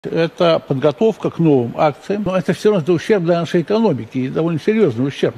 Это подготовка к новым акциям, но это все равно ущерб для нашей экономики, и довольно серьезный ущерб.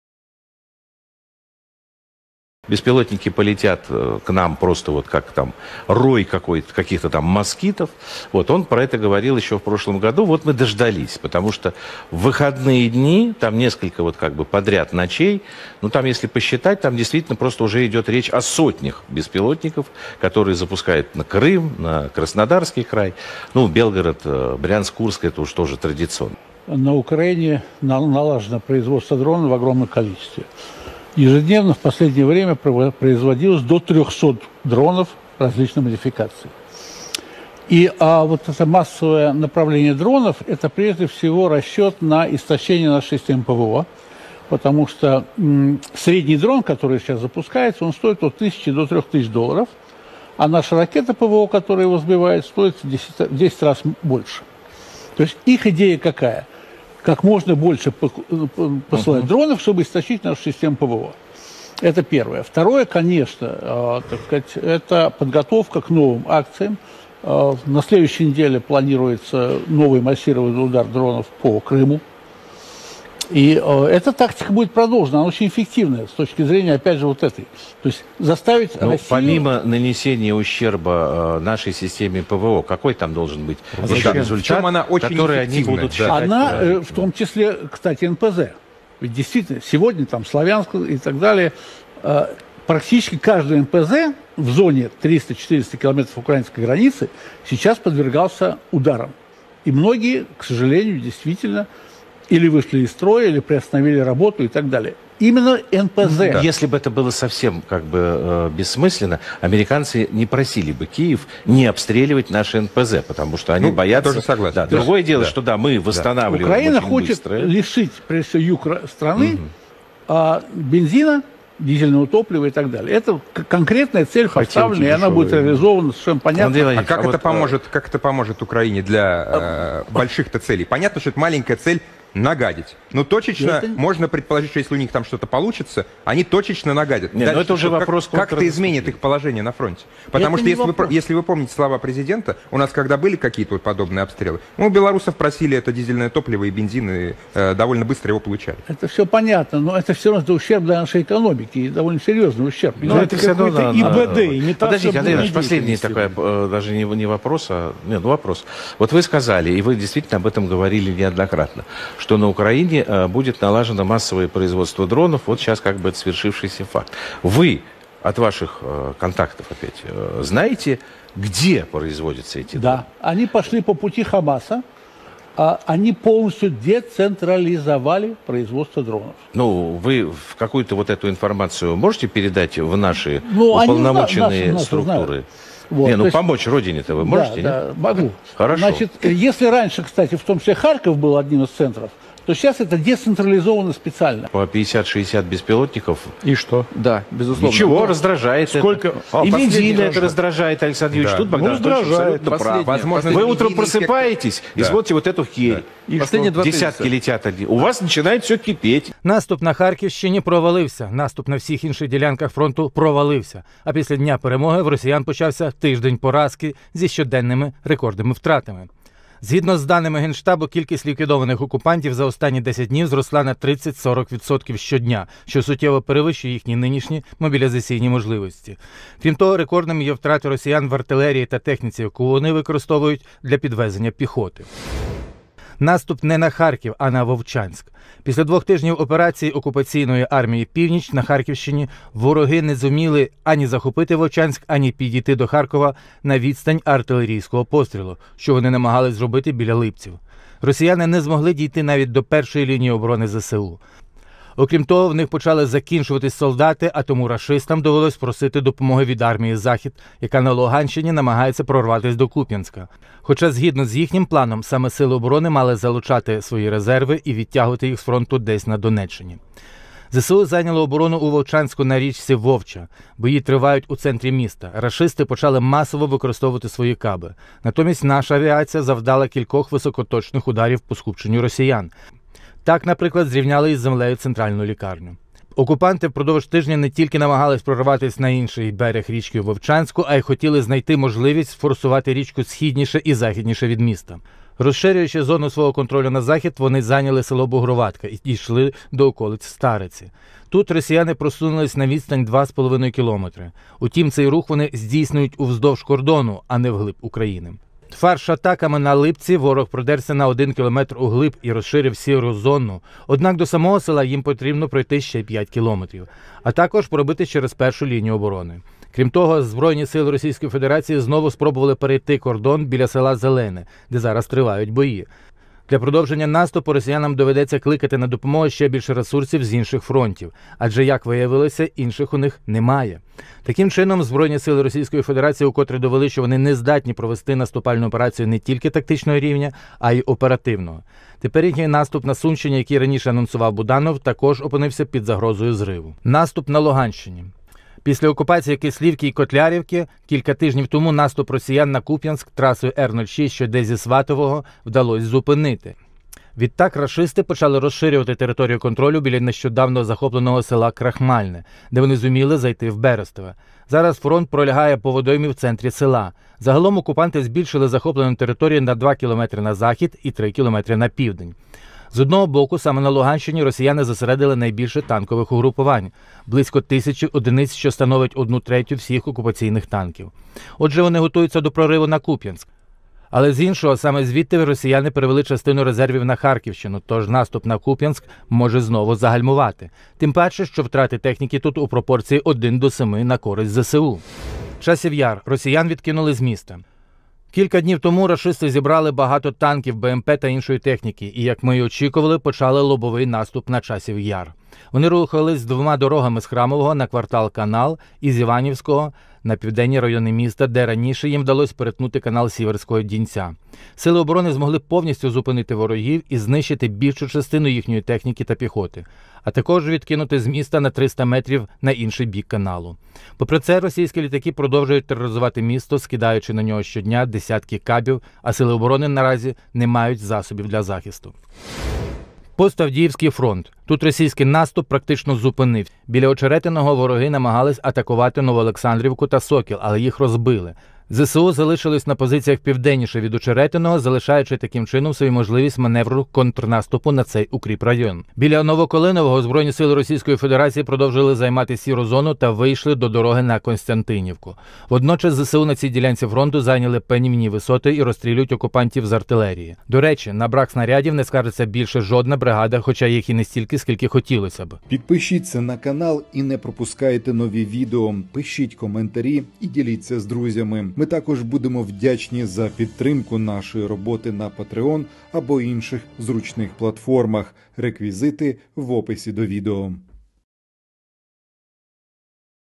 Беспилотники полетят к нам просто вот как там рой какой-то, каких-то там москитов. Вот он про это говорил еще в прошлом году. Вот мы дождались, потому что в выходные дни, там несколько вот как бы подряд ночей, ну там если посчитать, там действительно просто уже идет речь о сотнях беспилотников, которые запускают на Крым, на Краснодарский край, ну Белгород, Брянск, Курск, это уж тоже традиционно. На Украине налажено производство дронов в огромном количестве. Ежедневно в последнее время производилось до 300 дронов различной модификации. И вот это массовое направление дронов, это прежде всего расчет на истощение нашей системы ПВО, потому что средний дрон, который сейчас запускается, он стоит от 1000 до 3000 долларов, а наша ракета ПВО, которая его сбивает, стоит в 10 раз больше. То есть их идея какая? Как можно больше посылать дронов, чтобы истощить нашу систему ПВО. Это первое. Второе, конечно, так сказать, это подготовка к новым акциям. На следующей неделе планируется новый массированный удар дронов по Крыму. И эта тактика будет продолжена, она очень эффективная с точки зрения, опять же, вот этой. То есть заставить Россию... Помимо нанесения ущерба нашей системе ПВО, какой там должен быть результат, она очень который они будут считать? Она, в том числе, кстати, НПЗ. Ведь действительно, сегодня там Славянск и так далее, практически каждый НПЗ в зоне 300-400 километров украинской границы сейчас подвергался ударам. И многие, к сожалению, действительно... или вышли из строя, или приостановили работу и так далее. Именно НПЗ. Да. Если бы это было совсем как бы бессмысленно, американцы не просили бы Киев не обстреливать наши НПЗ, потому что они боятся... Тоже согласен. Да, другое дело, что да, мы восстанавливаем Украина очень хочет быстро. лишить, прежде всего, юг страны бензина, дизельного топлива и так далее. Это конкретная цель поставлена, и она будет реализована совершенно понятно. А как это поможет Украине для больших-то целей? Понятно, что это маленькая цель нагадить. Но точечно можно предположить, что если у них там что-то получится, они точечно нагадят. Нет, но это уже вопрос... Как это изменит их положение на фронте? Потому что, если вы помните слова президента, у нас когда были какие-то вот подобные обстрелы, мы у белорусов просили это дизельное топливо и бензин, и довольно быстро его получали. Это все понятно, но это все равно ущерб для нашей экономики, и довольно серьезный ущерб. Но это все равно... ИБД, имитация. Подождите, Андрей Иванович, последний такой, даже не вопрос, вопрос. Вот вы сказали, и вы действительно об этом говорили неоднократно, что на Украине будет налажено массовое производство дронов. Вот сейчас как бы это свершившийся факт. Вы от ваших контактов опять знаете, где производятся эти дроны? Да, они пошли по пути Хамаса. Они полностью децентрализовали производство дронов. Ну, вы в какую-то вот эту информацию можете передать в наши уполномоченные структуры? Вот, помочь родине-то вы можете? Да, могу. Хорошо. Значит, если раньше, кстати, в том числе Харьков был одним из центров, то сейчас это децентрализовано специально. По 50-60 беспилотников. И что? Да, безусловно. Ничего, раздражает сколько? это. И бензин это раздражает, Александр Юрьевич. Тут Богдан раздражает. Возможно, вы утром просыпаетесь и смотрите вот эту херь. И десятки летят. У вас начинает все кипеть. Наступ на Харківщині провалився. Наступ на всіх інших ділянках фронту провалився. А після Дня перемоги в росіян почався тиждень поразки зі щоденними рекордними втратами. Згідно з даними Генштабу, кількість ліквідованих окупантів за останні 10 днів зросла на 30-40% щодня, що суттєво перевищує їхні нинішні мобілізаційні можливості. Крім того, рекордними є втрати росіян в артилерії та техніці, яку вони використовують для підвезення піхоти. Наступ не на Харків, а на Вовчанськ. Після 2 тижнів операції окупаційної армії «Північ» на Харківщині вороги не зуміли ані захопити Вовчанськ, ані підійти до Харкова на відстань артилерійського пострілу, що вони намагались зробити біля Липців. Росіяни не змогли дійти навіть до першої лінії оборони ЗСУ. Окрім того, в них почали закінчуватись солдати, а тому рашистам довелось просити допомоги від армії «Захід», яка на Луганщині намагається прорватися до Куп'янська. Хоча, згідно з їхнім планом, саме сили оборони мали залучати свої резерви і відтягувати їх з фронту десь на Донеччині. ЗСУ зайняло оборону у Вовчанську на річці Вовча. Бої тривають у центрі міста. Рашисти почали масово використовувати свої каби. Натомість наша авіація завдала кількох високоточних ударів по скупченню росіян. Так, наприклад, зрівняли із землею центральну лікарню. Окупанти впродовж тижня не тільки намагались прорватися на інший берег річки Вовчанську, а й хотіли знайти можливість форсувати річку східніше і західніше від міста. Розширюючи зону свого контролю на захід, вони зайняли село Бугроватка і йшли до околиць Стариці. Тут росіяни просунулись на відстань 2,5 кілометри. Утім, цей рух вони здійснюють уздовж кордону, а не вглиб України. Фарш-атаками на Липці ворог продерся на 1 кілометр углиб і розширив сіру зону. Однак до самого села їм потрібно пройти ще 5 кілометрів, а також пробити через першу лінію оборони. Крім того, Збройні сили Російської Федерації знову спробували перейти кордон біля села Зелене, де зараз тривають бої. Для продовження наступу росіянам доведеться кликати на допомогу ще більше ресурсів з інших фронтів, адже, як виявилося, інших у них немає. Таким чином, Збройні сили Російської Федерації укотре довели, що вони не здатні провести наступальну операцію не тільки тактичного рівня, а й оперативного. Тепер їхній наступ на Сумщині, який раніше анонсував Буданов, також опинився під загрозою зриву. Наступ на Луганщині. Після окупації Кислівки і Котлярівки кілька тижнів тому наступ росіян на Куп'янськ трасою Р-06, що йде зі Сватового, вдалося зупинити. Відтак рашисти почали розширювати територію контролю біля нещодавно захопленого села Крахмальне, де вони зуміли зайти в Берестове. Зараз фронт пролягає по водоймі в центрі села. Загалом окупанти збільшили захоплену територію на 2 кілометри на захід і 3 кілометри на південь. З одного боку, саме на Луганщині росіяни зосередили найбільше танкових угрупувань – близько 1000 одиниць, що становить 1/3 всіх окупаційних танків. Отже, вони готуються до прориву на Куп'янськ. Але з іншого, саме звідти росіяни перевели частину резервів на Харківщину, тож наступ на Куп'янськ може знову загальмувати. Тим паче, що втрати техніки тут у пропорції 1:7 на користь ЗСУ. Часів Яр. Росіян відкинули з міста. Кілька днів тому рашисти зібрали багато танків, БМП та іншої техніки і, як ми й очікували, почали лобовий наступ на Часів Яр. Вони рухались 2 дорогами з Храмового на квартал Канал і з Іванівського на південні райони міста, де раніше їм вдалося перетнути канал Сіверського Дінця. Сили оборони змогли повністю зупинити ворогів і знищити більшу частину їхньої техніки та піхоти, а також відкинути з міста на 300 метрів на інший бік каналу. Попри це, російські літаки продовжують тероризувати місто, скидаючи на нього щодня десятки кабів, а сили оборони наразі не мають засобів для захисту. Пост-Авдіївський фронт. Тут російський наступ практично зупинився. Біля Очеретиного вороги намагались атакувати Новоолександрівку та Сокіл, але їх розбили. ЗСУ залишились на позиціях південніше від Очеретиного, залишаючи таким чином свою можливість маневру контрнаступу на цей укріпрайон. Біля Новоколинового Збройні сили Російської Федерації продовжили займати сіру зону та вийшли до дороги на Константинівку. Водночас ЗСУ на цій ділянці фронту зайняли панівні висоти і розстрілюють окупантів з артилерії. До речі, на брак снарядів не скаржиться більше жодна бригада, хоча їх і не стільки, скільки хотілося б. Підпишіться на канал і не пропускайте нові відео. Пишіть коментарі і діліться з друзями. Ми також будемо вдячні за підтримку нашої роботи на Patreon або інших зручних платформах. Реквізити в описі до відео.